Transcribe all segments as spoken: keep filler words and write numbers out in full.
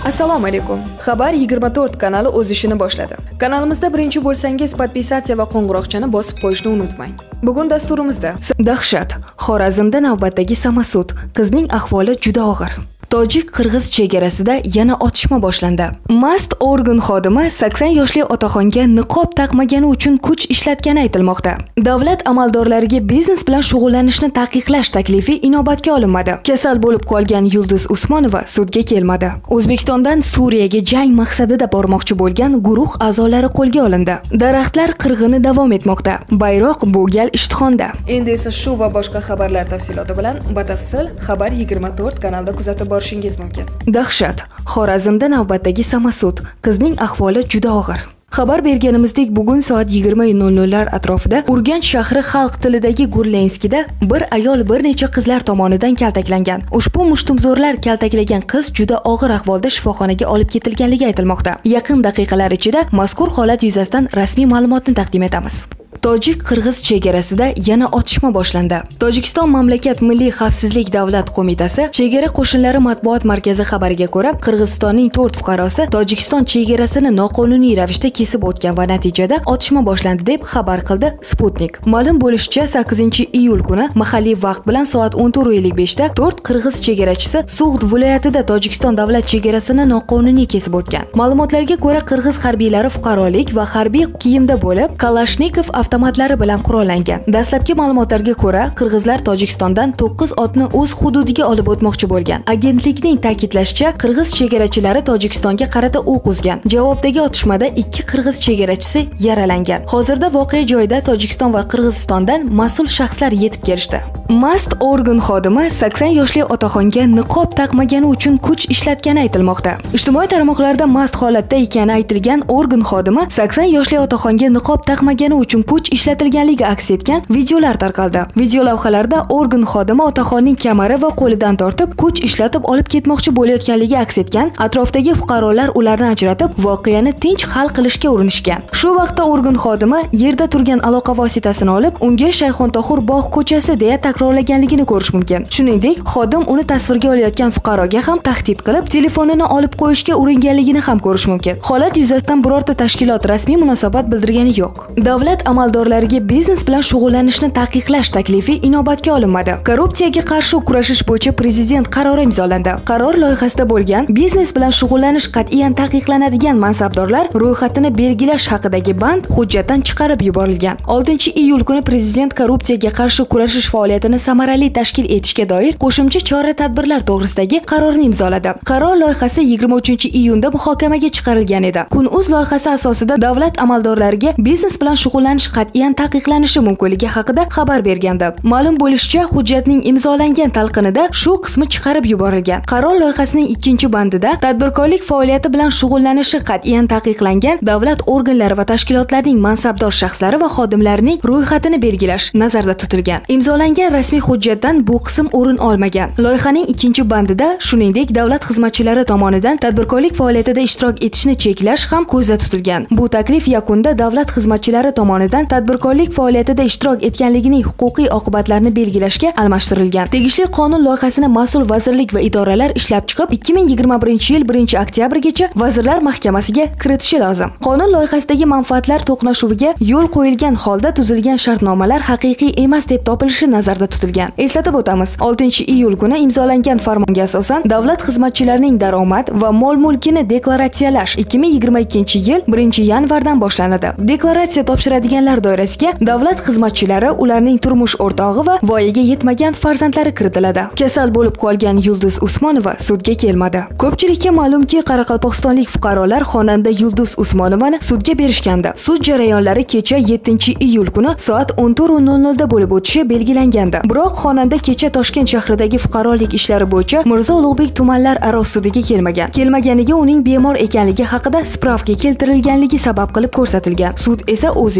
Assalomu alaykum. Xabar yigirma to'rt kanali o'z ishini boshladi. Kanalimizda birinchi bo'lsangiz, podpisatsiya va qo'ng'iroqchani bosib qo'yishni unutmang. Bugun dasturimizda dahshat. Xorazmda navbatdagi samosud. Qizning ahvoli juda og'ir. Tojik-Qirg'iz chegarasida yana otishma boshlandi. Mast organ xodimi sakson yoshli otaxonga niqob taqmagani uchun kuch ishlatgani aytilmoqda. Davlat amaldorlariga biznes bilan shug'ullanishni taqiqlash taklifi inobatga olinmadi. Kasal bo'lib qolgan Yulduz Usmonova sudga kelmadi. O'zbekistondan Suriyaga jang maqsadida bormoqchi bo'lgan guruh a'zolari qo'lga olindi. Daraxtlar qirg'ini davom etmoqda. Bayroq bu gal Ishtixonda. Endi esa shu va boshqa xabarlar tafsiloti bilan batafsil Xabar yigirma to'rt kanalida kuzatib borishingiz mumkin. Dahshat. Xorazmda navbatdagi samosud. Qizning ahvoli juda og'ir. Xabar berganimizdek, bugun soat yigirma nol nol lar atrofida Urganch shahri xalq tilidagi Gurlenskida bir ayol bir necha qizlar tomonidan kaltaklangan. Ushbu mushtumzo'rlar kaltaklagan qiz juda og'ir ahvolda shifoxonaga olib ketilganligi aytilmoqda. Yaqin daqiqalar ichida mazkur holat yuzasidan rasmiy ma'lumotni taqdim etamiz. Tojik-Qirg'iz chegarasida yana otishma boshlandi. Tojikiston mamlakat Milliy xavfsizlik davlat qo'mitasi chegara qo'shinlari matbuot markazi xabariga ko'ra, Qirg'izistonning to'rt fuqarosi Tojikiston chegarasini noqonuniy ravishda kesib o'tgan va natijada otishma boshlandi deb xabar qildi Sputnik. Ma'lum bo'lishicha, sakkizinchi iyul kuni mahalliy vaqt bilan soat o'n to'rt ellik besh da to'rt qirg'iz chegarachisi Sug'd viloyatida Tojikiston davlat chegarasini noqonuniy kesib o'tgan. Ma'lumotlarga ko'ra, qirg'iz harbiylari fuqarolik va harbiy kiyimda bo'lib, Kalashnikov avtomatlari bilan qurollangan. Dastlabki ma'lumotlarga ko'ra, qirg'izlar Tojikistondan to'qqiz otni o'z hududiga olib o'tmoqchi bo'lgan. Agentlikning ta'kidlashicha, qirg'iz chegarachilari Tojikistonga qarata o'q uzgan. Javobdagi otishmada ikki qirg'iz chegarachisi yaralangan. Hozirda voqea joyida Tojikiston va Qirg'izistondan mas'ul shaxslar yetib kelishdi. Mast organ xodimi sakson yoshli otaxonga niqob taqmagani uchun kuch ishlatgani aytilmoqda. Ijtimoiy tarmoqlarda mast holatda ekani aytilgan organ xodimi sakson yoshli otaxonga niqob taqmagani uchun kuch ishlatilganligi aks etgan videolar tarqaldi. Video lavhalarda organ xodimi otaxonning kamari va qo'lidan tortib, kuch ishlatib olib ketmoqchi bo'layotganligi aks etgan. Atrofdagi fuqarolar ularni ajratib, voqeani tinch hal qilishga urinishgan. Shu vaqtda organ xodimi yerda turgan aloqa vositasini olib, unga Shayxontohur bog' ko'chasi deya takrorlaganligini ko'rish mumkin. Shuningdek, xodim uni tasvirga olayotgan fuqaroga ham tahdid qilib, telefonini olib qo'yishga uringanligini ham ko'rish mumkin. Holat yuzasidan birorta tashkilot rasmiy munosabat bildirgani yo'q. Davlat amaldorlariga biznes bilan shug'ullanishni taqiqlash taklifi inobatga olinmadi. Korrupsiyaga qarshi kurashish bo'yicha prezident qarori imzolandi. Qaror loyihasida bo'lgan biznes bilan shug'ullanish qat'iyan taqiqlanadigan mansabdorlar ro'yxatini belgilash haqidagi band hujjatdan chiqarib yuborilgan. oltinchi iyul kuni prezident korrupsiyaga qarshi kurashish faoliyatini samarali tashkil etishga doir qo'shimcha chora-tadbirlar to'g'risidagi qarorni imzoladi. Qaror loyihasi yigirma uchinchi iyunda muhokamaga chiqarilgan edi. Kun.uz loyihasi asosida davlat amaldorlariga biznes bilan shug'ullanish qat'iyan taqiqlanishi mumkinligi haqida xabar bergandi. Ma'lum bo'lishicha, hujjatning imzolangan talqinida shu qismi chiqarib yuborilgan. Qaror loyihasining ikkinchi bandida tadbirkorlik faoliyati bilan shug'ullanishi qat'iyan taqiqlangan davlat organlari va tashkilotlarining mansabdor shaxslari va xodimlarining ro'yxatini belgilash nazarda tutilgan. Imzolangan rasmiy hujjatdan bu qism o'rin olmagan. Loyihaning ikkinchi bandida, shuningdek, davlat xizmatchilari tomonidan tadbirkorlik faoliyatida ishtirok etishni cheklash ham ko'zda tutilgan. Bu taklif yakunida davlat xizmatchilari tomonidan tadbirkorlik faoliyatida ishtirok etganligining huquqiy oqibatlarini belgilashga almashtirilgan. Tegishli qonun loyihasini mas'ul vazirlik va idoralar ishlab chiqib, ikki ming yigirma birinchi yil birinchi oktyabrgacha Vazirlar Mahkamasiga kiritishi lozim. Qonun loyihasidagi manfaatlar to'qnashuviga yo'l qo'yilgan holda tuzilgan shartnomalar haqiqiy emas deb topilishi nazarda tutilgan. Eslatib o'tamiz, oltinchi iyul kuni imzolangan farmonga asosan davlat xizmatchilarining daromad va mol-mulkini deklaratsiyalash ikki ming yigirma ikkinchi yil birinchi yanvardan boshlanadi. Deklaratsiya topshiradiganlar doirasiga davlat xizmatchilari, ularning turmush o'rtog'i va voyaga yetmagan farzandlari kiritiladi. Kasal bo'lib qolgan Yulduz Usmonova sudga kelmadi. Ko'pchilikka ma'lumki, qoraqalpog'istonlik fuqarolar xonanda Yulduz Usmonovani sudga berishgandi. Sud jarayonlari kecha yettinchi iyul kuni soat o'n to'rt nol nol da bo'lib o'tishi belgilangandi. Biroq xonanda kecha Toshkent shahridagi fuqarolik ishlari bo'yicha Mirzo Ulug'bek tumanlar aro sudiga kelmagan. Kelmaganiga uning bemor ekanligi haqida spravka keltirilganligi sabab qilib ko'rsatilgan. Sud esa o'z ishini o'n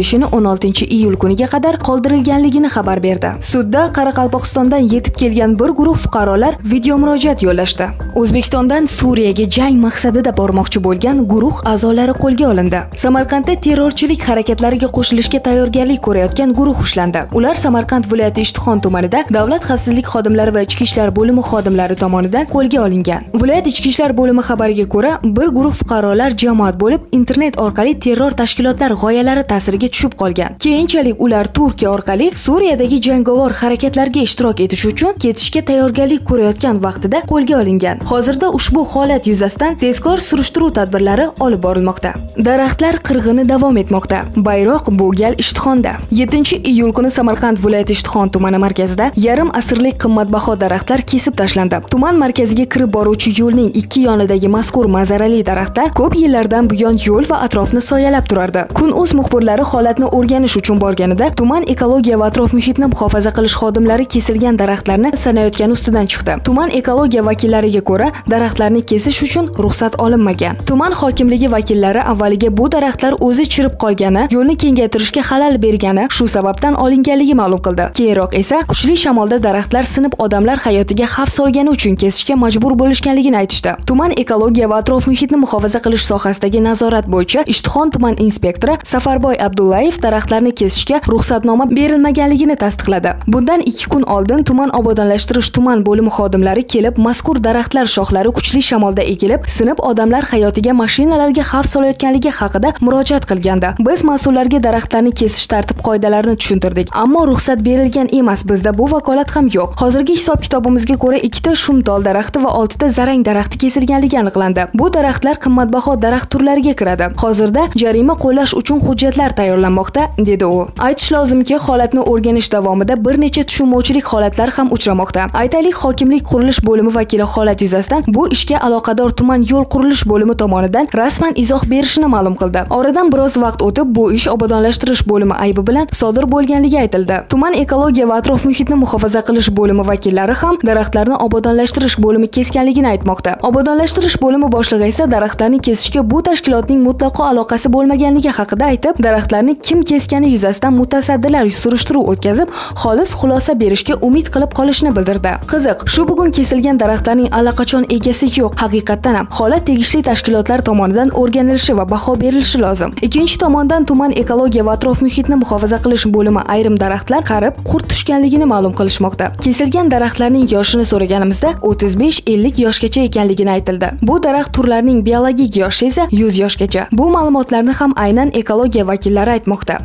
oltinchi iyul kuniga qadar qoldirilganligini xabar berdi. Sudda Qoraqalpog'istondan yetib kelgan bir guruh fuqarolar video murojaat yo'llashdi. O'zbekistondan Suriyaga jang maqsadida bormoqchi bo'lgan guruh a'zolari qo'lga olindi. Samarqandda terrorchilik harakatlariga qo'shilishga tayyorgarlik ko'rayotgan guruh ushlandi. Ular Samarqand viloyati Ishtixon tumanida davlat xavfsizlik xodimlari va ichki ishlar bo'limi xodimlari tomonidan qo'lga olingan. Viloyat ichki ishlar bo'limi xabariga ko'ra, bir guruh fuqarolar jamoat bo'lib internet orqali terror tashkilotlar g'oyalari ta'siriga tushib qolgan. Keyinchalik ular Turkiya orqali Suriyadagi jangovar harakatlarga ishtirok etish uchun ketishga tayyorgarlik ko'rayotgan vaqtida qo'lga olingan. Hozirda ushbu holat yuzasidan tezkor surishtiruv tadbirlari olib borilmoqda. Daraxtlar qirg'ini davom etmoqda. Bayroq bu gal Ishtixonda. yettinchi iyul kuni Samarqand viloyati Ishtixon tumani markazida yarim asrlik qimmatbaho daraxtlar kesib tashlandi. Tuman markaziga kirib boruvchi yo'lning ikki yonidagi mazkur manzarali daraxtlar ko'p yillardan buyon yo'l va atrofni soyalab turardi. Kun.uz muxbirlari holatni o'rganish uchun borganida tuman ekologiya va atrof muhitni muhofaza qilish xodimlari kesilgan daraxtlarni sanayotgani ustidan chiqdi. Tuman ekologiya vakillariga ko'ra, daraxtlarni kesish uchun ruxsat olinmagan. Tuman hokimligi vakillari avvaliga bu daraxtlar o'zi chirib qolgani, yo'lni kengaytirishga xalal bergani shu sababdan olinganligi ma'lum qildi. Keyinroq esa kuchli shamolda daraxtlar sinib odamlar hayotiga xavf solgani uchun kesishga majbur bo'lishganligini aytishdi. Tuman ekologiya va atrof muhitni muhofaza qilish sohasidagi nazorat bo'yicha Ishtixon tuman inspektori Safarboy Abdullayev daraxtlarni kesishga ruxsatnoma berilmaganligini tasdiqladi. Bundan ikki kun oldin tuman obodonlashtirish tuman bo'limi xodimlari kelib, mazkur daraxtlar shoxlari kuchli shamolda egilib, sinib odamlar hayotiga, mashinalarga xavf solayotganligi haqida murojaat qilgandi. Biz mas'ullarga daraxtlarni kesish tartib-qoidalarini tushuntirdik, ammo ruxsat berilgan emas. Bizda bu vakolat ham yo'q. Hozirgi hisob-kitobimizga ko'ra ikkita shumtol daraxti va oltita zarang daraxti kesilganligi aniqlandi. Bu daraxtlar qimmatbaho daraxt turlariga kiradi. Hozirda jarima qo'llash uchun hujjatlar tayyorlanmoqda, dedi u. Aytish lozimki, holatni o'rganish davomida bir necha tushunmovchilik holatlari ham uchramoqda. Aytaylik, hokimlik qurilish bo'limi vakili holat yuzasidan bu ishga aloqador tuman yo'l qurilish bo'limi tomonidan rasman izoh berishini ma'lum qildi. Oradan biroz vaqt o'tib, bu ish obodonlashtirish bo'limi aybi bilan sodir bo'lganligi aytildi. Tuman ekologiya va atrof muhitni muhofaza qilish bo'limi vakillari ham daraxtlarni obodonlashtirish bo'limi kesganligini aytmoqda. Obodonlashtirish bo'limi boshlig'i esa daraxtlarni kesishga bu tashkilotning mutlaqo aloqasi bo'lmaganligi haqida aytib, daraxtlarni kim keskani yuzasidan mutasaddilar surishtiruv o'tkazib, xolis xulosa berishga umid qilib qolishni bildirdi. Qiziq, shu bugun kesilgan daraxtlarning allaqachon egasi yo'q. Haqiqatan ham holat tegishli tashkilotlar tomonidan o'rganilishi va baho berilishi lozim. Ikkinchi tomondan tuman ekologiya va atrof muhitni muhofaza qilish bo'limi ayrim daraxtlar qarib, qurt tushganligini ma'lum qilishmoqda. Kesilgan daraxtlarning yoshini so'raganimizda o'ttiz besh ellik yoshgacha ekanligini aytildi. Bu daraxt turlarining biologik yoshi esa yuz yoshgacha. Bu ma'lumotlarni ham aynan ekologiya vakillari aytmoqda.